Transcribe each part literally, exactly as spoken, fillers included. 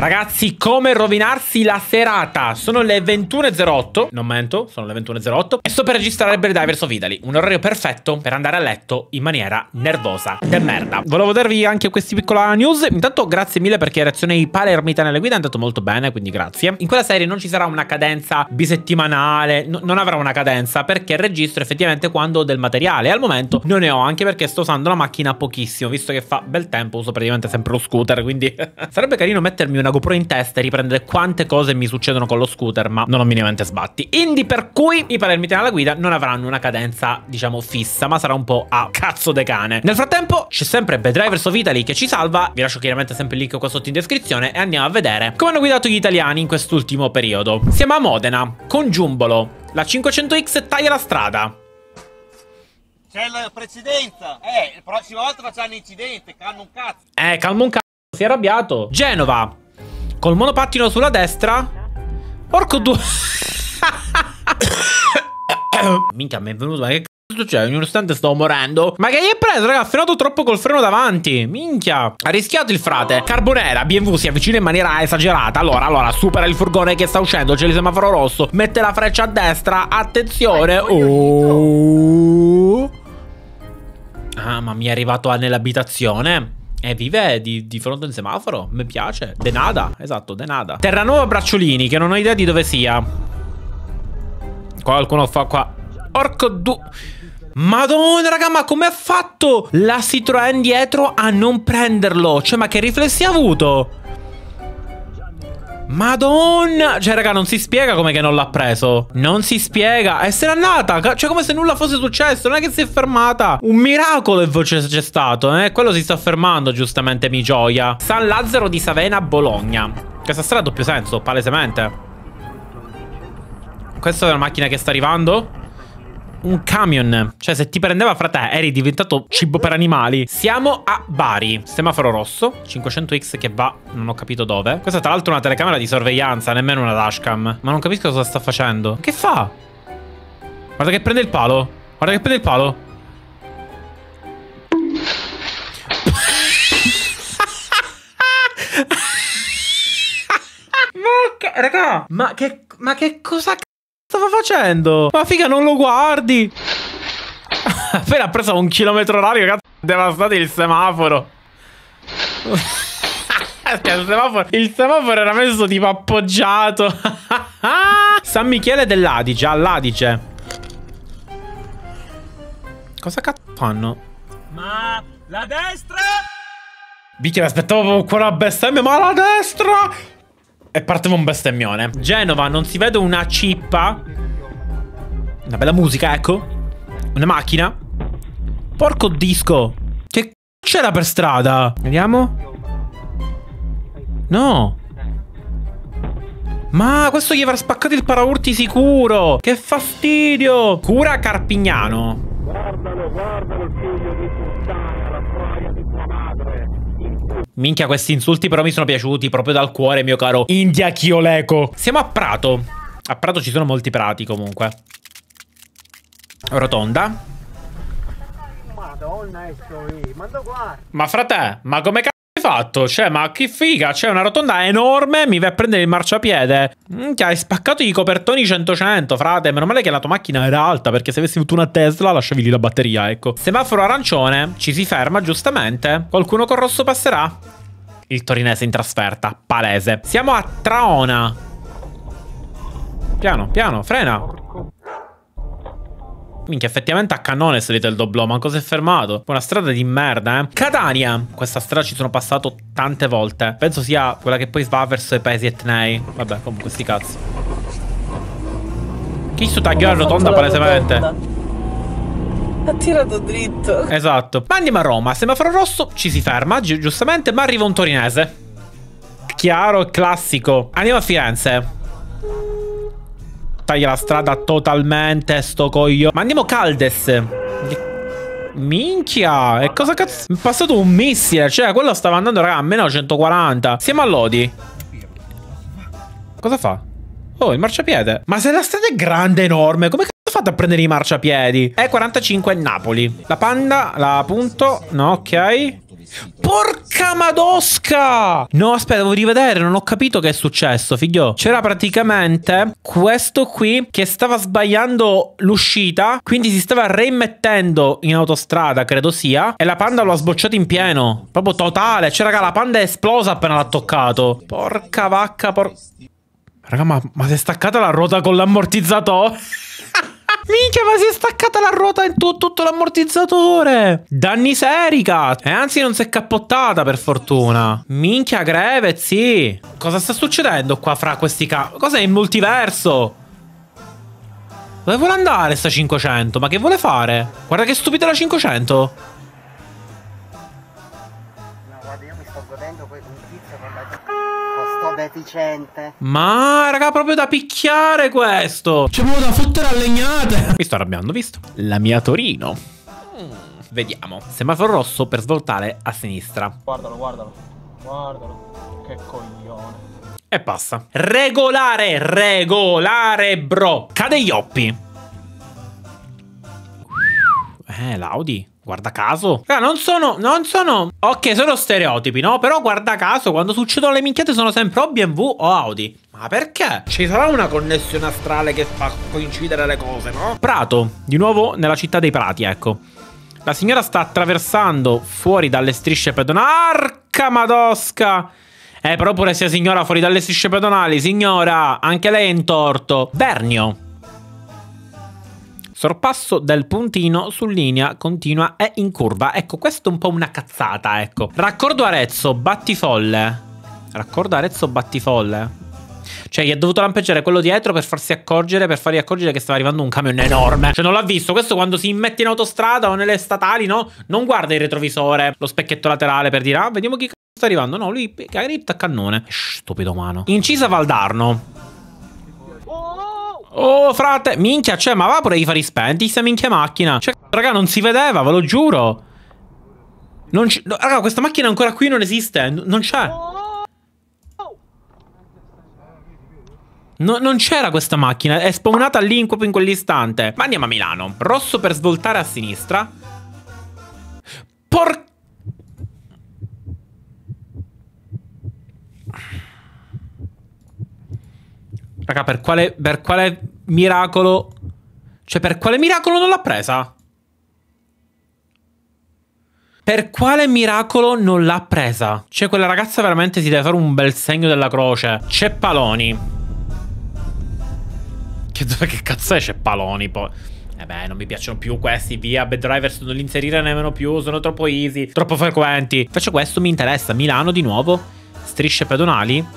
Ragazzi, come rovinarsi la serata? Sono le ventuno e zero otto. Non mento, sono le ventuno e zero otto. E sto per registrare Divers of Italy. Un orario perfetto per andare a letto in maniera nervosa. De merda. Volevo darvi anche questa piccola news. Intanto grazie mille perché reazione ai Palermitani alle guide è andato molto bene, quindi grazie. In quella serie non ci sarà una cadenza bisettimanale. No, non avrà una cadenza perché registro effettivamente quando ho del materiale. E al momento non ne ho, anche perché sto usando la macchina pochissimo. Visto che fa bel tempo, uso praticamente sempre lo scooter. Quindi sarebbe carino mettermi una GoPro in testa e riprendere quante cose mi succedono con lo scooter, ma non ho minimamente sbatti. Quindi per cui i Palermitani alla guida non avranno una cadenza, diciamo, fissa, ma sarà un po' a cazzo de cane. Nel frattempo c'è sempre Drivers of Italy che ci salva. Vi lascio chiaramente sempre il link qua sotto in descrizione e andiamo a vedere come hanno guidato gli italiani in quest'ultimo periodo. Siamo a Modena con Giumbolo. La cinquecento X taglia la strada. C'è la precedenza. Eh, la prossima volta facciamo incidente. Calma un cazzo. Eh, calma un cazzo. Si è arrabbiato. Genova col monopattino sulla destra. Porco due. Minchia, mi è venuto. Ma che cazzo succede? In un istante stavo morendo. Ma che gli è preso, raga? Ha frenato troppo col freno davanti. Minchia. Ha rischiato il frate. Carbonera, B M W si avvicina in maniera esagerata. Allora, allora, supera il furgone che sta uscendo. C'è il semaforo rosso. Mette la freccia a destra. Attenzione. Oh. Ah, ma mi è arrivato nell'abitazione. E vive di, di fronte al semaforo. Mi piace. De nada. Esatto, de nada. Terranova Bracciolini, che non ho idea di dove sia. Qualcuno fa qua. Porco du... Madonna, raga, ma come ha fatto la Citroën dietro a non prenderlo? Cioè, ma che riflessi ha avuto? Madonna. Cioè, raga, non si spiega come che non l'ha preso. Non si spiega. E se n'è andata. Cioè, come se nulla fosse successo. Non è che si è fermata. Un miracolo c'è stato, eh. Quello si sta fermando, giustamente, mi gioia. San Lazzaro di Savena, Bologna. Questa strada ha doppio senso, palesemente. Questa è una macchina che sta arrivando. Un camion. Cioè, se ti prendeva fra te eri diventato cibo per animali. Siamo a Bari. Semaforo rosso. cinquecento X che va, non ho capito dove. Questa tra l'altro è una telecamera di sorveglianza, nemmeno una dashcam. Ma non capisco cosa sta facendo. Che fa? Guarda che prende il palo. Guarda che prende il palo. Ma che... Raga, ma che... Ma che cosa stava facendo? Ma figa, non lo guardi. Appena ha preso un chilometro orario, cazzo, devastato il semaforo. il semaforo. Il semaforo era messo tipo appoggiato. San Michele dell'Adige, all'Adige. Cosa cazzo fanno? Ma la destra? Bicchia, mi aspettavo qua una bestemmia, ma la destra! E partiva un bestemmione. Genova, non si vede una cippa. Una bella musica, ecco. Una macchina. Porco disco. Che c***o c'era per strada? Vediamo. No. Ma questo gli avrà spaccato il paraurti sicuro. Che fastidio. Cura Carpignano. Guardalo, guardalo il figlio di puttana, la troia di tua madre. Minchia, questi insulti però mi sono piaciuti proprio dal cuore, mio caro India Chioleco. Siamo a Prato. A Prato ci sono molti prati comunque. Rotonda. Madonna, ma guarda. Ma frate, ma come cazzo hai fatto? Cioè, ma che figa. C'è una rotonda enorme, mi vai a prendere il marciapiede. Minchia, hai spaccato i copertoni cento cento, frate. Meno male che la tua macchina era alta, perché se avessi avuto una Tesla lasciavi lì la batteria, ecco. Semaforo arancione, ci si ferma, giustamente. Qualcuno con rosso passerà. Il torinese in trasferta, palese. Siamo a Traona. Piano, piano, frena. Minchia, effettivamente a cannone è salito il doblò, manco si è fermato. Una strada di merda, eh. Catania. Questa strada ci sono passato tante volte. Penso sia quella che poi va verso i paesi etnei. Vabbè, comunque sti cazzi. Chi sto taglio la rotonda palesemente? Ha tirato dritto. Esatto. Ma andiamo a Roma. Semaforo rosso, ci si ferma, gi giustamente, ma arriva un torinese. Chiaro e classico. Andiamo a Firenze. Taglia la strada totalmente, sto coglio. Ma andiamo Caldes. Minchia. E cosa cazzo? Mi è passato un missile. Cioè, quello stava andando, raga, a meno centoquaranta. Siamo a Lodi. Cosa fa? Oh, il marciapiede. Ma se la strada è grande, enorme, come cazzo fate a prendere i marciapiedi? E quarantacinque Napoli. La Panda, la punto. No, ok. Porca madosca! No, aspetta, devo rivedere, non ho capito che è successo, figlio. C'era praticamente questo qui che stava sbagliando l'uscita, quindi si stava reimmettendo in autostrada, credo sia, e la Panda lo ha sbocciato in pieno. Proprio totale. Cioè, raga, la Panda è esplosa appena l'ha toccato. Porca vacca, por... Raga, ma, ma si è staccata la ruota con l'ammortizzatore? Minchia, ma si è staccata la ruota in tu tutto l'ammortizzatore. Danni seri, cazzo. E anzi non si è cappottata, per fortuna. Minchia, greve, sì. Cosa sta succedendo qua fra questi ca... Cos'è il multiverso? Dove vuole andare sta cinquecento? Ma che vuole fare? Guarda che stupida la cinquecento. No, guarda, io mi sto godendo un tizio con la... Sto deficiente. Ma raga, proprio da picchiare questo. C'è proprio da fottere a legnate. Mi sto arrabbiando, visto? La mia Torino. mm, Vediamo. Semaforo rosso per svoltare a sinistra. Guardalo, guardalo. Guardalo. Che coglione. E passa. Regolare, regolare, bro. Cade Ioppi. Eh, l'Audi. Guarda caso. Raga, non sono, non sono... Ok, sono stereotipi, no? Però guarda caso, quando succedono le minchiate sono sempre o B M W o Audi. Ma perché? Ci sarà una connessione astrale che fa coincidere le cose, no? Prato. Di nuovo nella città dei prati, ecco. La signora sta attraversando fuori dalle strisce pedonali. Arca madosca! Eh, però pure sia signora fuori dalle strisce pedonali, signora, anche lei è in torto. Bernio. Sorpasso del puntino su linea continua e in curva. Ecco, questo è un po' una cazzata, ecco. Raccordo Arezzo, battifolle. Raccordo Arezzo, battifolle. Cioè, gli è dovuto lampeggiare quello dietro per farsi accorgere, per fargli accorgere che stava arrivando un camion enorme. Cioè, non l'ha visto. Questo quando si immette in autostrada o nelle statali, no? Non guarda il retrovisore, lo specchietto laterale per dire, ah, vediamo chi c***o sta arrivando. No, lui carità a cannone. Stupido umano. Incisa Valdarno. Oh, frate, minchia, cioè, ma va pure i fari spenti, sta minchia macchina. Cioè, raga, non si vedeva, ve lo giuro. Non c- no, raga, questa macchina ancora qui non esiste, n non c'è. No, non c'era questa macchina, è spawnata lì proprio in quell'istante. Ma andiamo a Milano. Rosso per svoltare a sinistra. Porca... Raga, per quale, per quale miracolo... Cioè, per quale miracolo non l'ha presa? Per quale miracolo non l'ha presa? Cioè, quella ragazza veramente si deve fare un bel segno della croce. Ceppaloni. Che, che cazzo è Ceppaloni, poi? Eh beh, non mi piacciono più questi, via. Bad Drivers non li inserire nemmeno più, sono troppo easy, troppo frequenti. Invece questo mi interessa. Milano di nuovo. Strisce pedonali.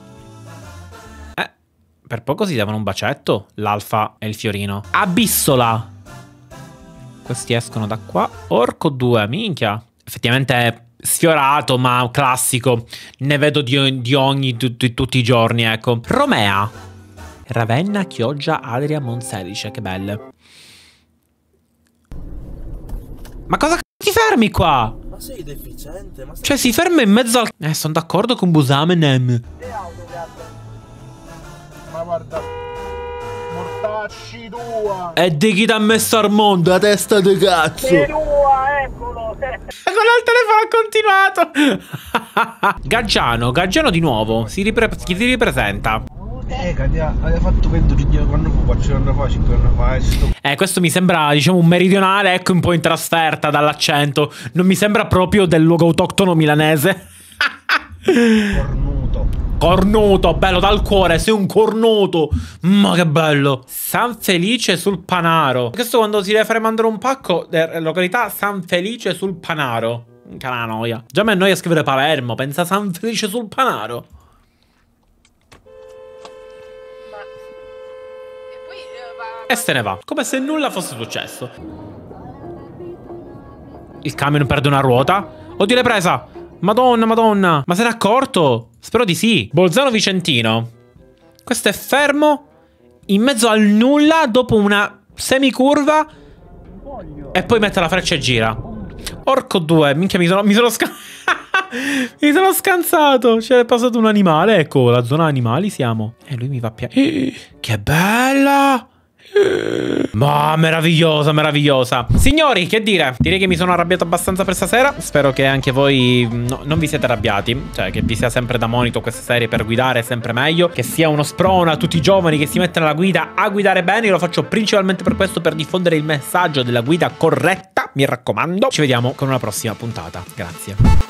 Per poco si davano un bacetto, l'Alfa e il Fiorino. Abissola. Questi escono da qua. Orco due, minchia. Effettivamente è sfiorato, ma classico. Ne vedo di, di ogni, di, di tutti i giorni, ecco. Romea. Ravenna, Chioggia, Adria, Monselice, che belle. Ma cosa ti fermi qua? Ma sei deficiente? Ma sei... Cioè, si ferma in mezzo al... Eh, sono d'accordo con Busamenem. Ma guarda, mortacci tua. E di chi t'ha messo al mondo, la testa di cazzo? È tua, eccolo. Con il telefono ha continuato. Gaggiano, Gaggiano di nuovo. Si, ripre si ripresenta. Eh, aveva fatto vento quando fu, quattro anni fa, cinque anni fa. Sto... Eh, questo mi sembra, diciamo, un meridionale, ecco, un po' in trasferta dall'accento. Non mi sembra proprio del luogo autoctono milanese. Cornuto. Cornuto, bello dal cuore, sei un cornuto. Ma che bello. San Felice sul Panaro. Questo quando si deve fare mandare un pacco, eh, località San Felice sul Panaro. Che la noia. Già mi annoia scrivere Palermo, pensa San Felice sul Panaro. Ma... E poi eh, va... E se ne va, come se nulla fosse successo. Il camion perde una ruota. Oddio, l'hai presa. Madonna, madonna. Ma se n'è accorto? Spero di sì. Bolzano Vicentino. Questo è fermo in mezzo al nulla dopo una semicurva e poi mette la freccia e gira. Orco due. Minchia, mi sono, mi sono scansato. Mi sono scansato. C'è passato un animale. Ecco, la zona animali siamo. E lui mi va a piacere. Eh, che bella. Ma meravigliosa, meravigliosa. Signori, che dire? Direi che mi sono arrabbiato abbastanza per stasera. Spero che anche voi no, non vi siete arrabbiati. Cioè, che vi sia sempre da monito questa serie per guidare sempre meglio. Che sia uno sprono a tutti i giovani che si mettono alla guida a guidare bene. Io lo faccio principalmente per questo, per diffondere il messaggio della guida corretta. Mi raccomando. Ci vediamo con una prossima puntata. Grazie.